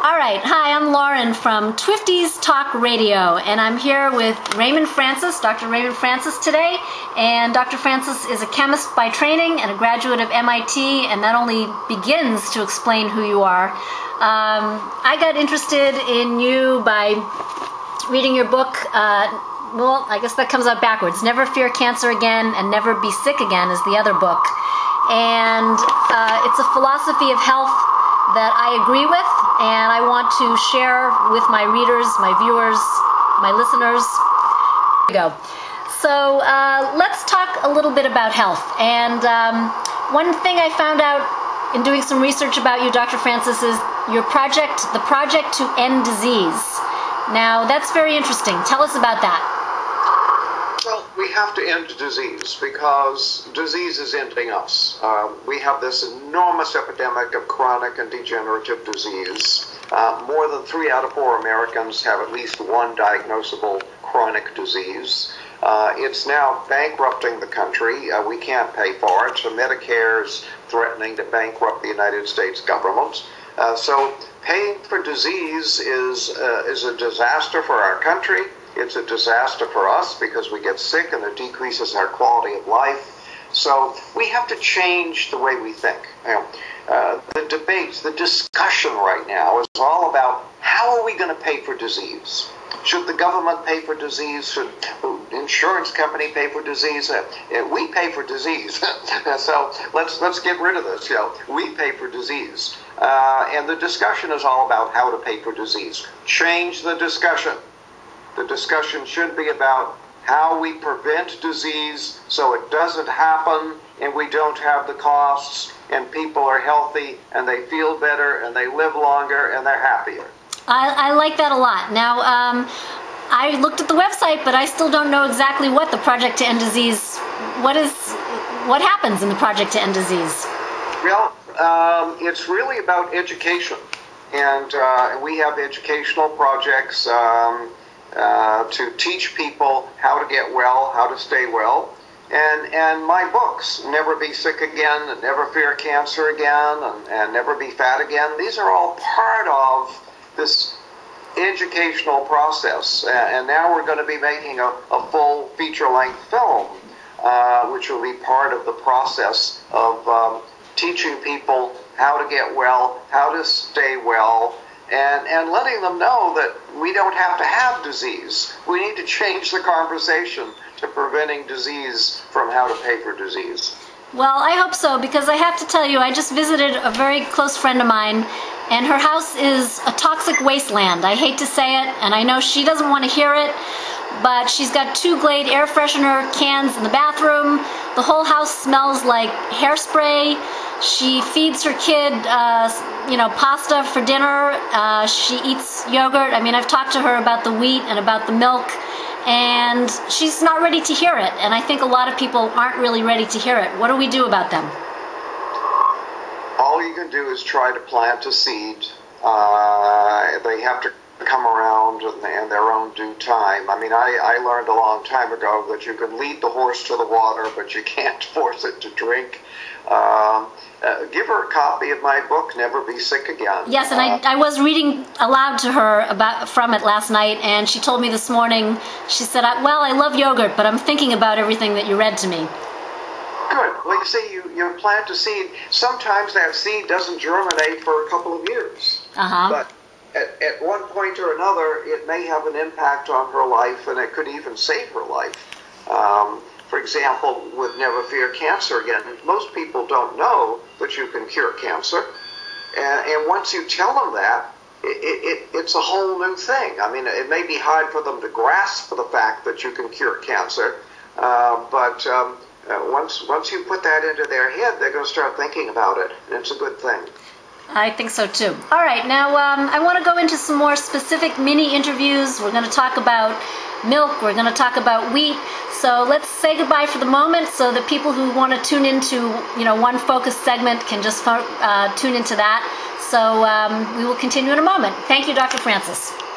All right, hi, I'm Lauren from Twifties Talk Radio, and I'm here with Raymond Francis, Dr. Raymond Francis today. And Dr. Francis is a chemist by training and a graduate of MIT, and that only begins to explain who you are. I got interested in you by reading your book. Well, I guess that comes out backwards. Never Fear Cancer Again and Never Be Sick Again is the other book. And it's a philosophy of health that I agree with, and I want to share with my readers, my viewers, my listeners. Here we go. So let's talk a little bit about health. And one thing I found out in doing some research about you, Dr. Francis, is your project, the Project to End Disease. Now, that's very interesting. Tell us about that. Well, we have to end disease because disease is ending us. We have this enormous epidemic of chronic and degenerative disease. More than 3 out of 4 Americans have at least one diagnosable chronic disease. It's now bankrupting the country. We can't pay for it, so Medicare is threatening to bankrupt the United States government. So paying for disease is a disaster for our country. It's a disaster for us because we get sick and it decreases our quality of life. So we have to change the way we think. The debates, the discussion right now is all about how are we going to pay for disease? Should the government pay for disease? Should the insurance company pay for disease? We pay for disease. So let's get rid of this. We pay for disease. And the discussion is all about how to pay for disease. Change the discussion. The discussion should be about how we prevent disease so it doesn't happen and we don't have the costs and people are healthy and they feel better and they live longer and they're happier. I like that a lot. Now, I looked at the website, but I still don't know exactly what the Project to End Disease, what happens in the Project to End Disease? Well, it's really about education. And we have educational projects to teach people how to get well, how to stay well. And my books, Never Be Sick Again, and Never Fear Cancer Again, and Never Be Fat Again, these are all part of this educational process. And now we're going to be making a full feature-length film, which will be part of the process of teaching people how to get well, how to stay well, and letting them know that we don't have to have disease. We need to change the conversation to preventing disease from how to pay for disease. Well, I hope so, because I have to tell you, I just visited a very close friend of mine, and her house is a toxic wasteland. I hate to say it, and I know she doesn't want to hear it, but she's got 2 Glade air freshener cans in the bathroom. The whole house smells like hairspray. She feeds her kid, pasta for dinner. She eats yogurt. I mean, I've talked to her about the wheat and about the milk, and she's not ready to hear it. And I think a lot of people aren't really ready to hear it. What do we do about them? All you can do is try to plant a seed. They have to come around in their own due time. I mean, I learned a long time ago that you can lead the horse to the water, but you can't force it to drink. Give her a copy of my book, Never Be Sick Again. Yes, and I was reading aloud to her from it last night, and she told me this morning, she said, well, I love yogurt, but I'm thinking about everything that you read to me. Good. Well, you see, you plant a seed. Sometimes that seed doesn't germinate for a couple of years. But at one point or another, it may have an impact on her life, and it could even save her life. For example, with Never Fear Cancer Again, most people don't know that you can cure cancer. And once you tell them that, it's a whole new thing. I mean, it may be hard for them to grasp the fact that you can cure cancer, but once you put that into their head, they're going to start thinking about it, and it's a good thing. I think so too. All right, now I want to go into some more specific mini interviews. We're going to talk about milk. We're going to talk about wheat. So let's say goodbye for the moment, so that people who want to tune into one focused segment can just tune into that. So we will continue in a moment. Thank you, Dr. Francis.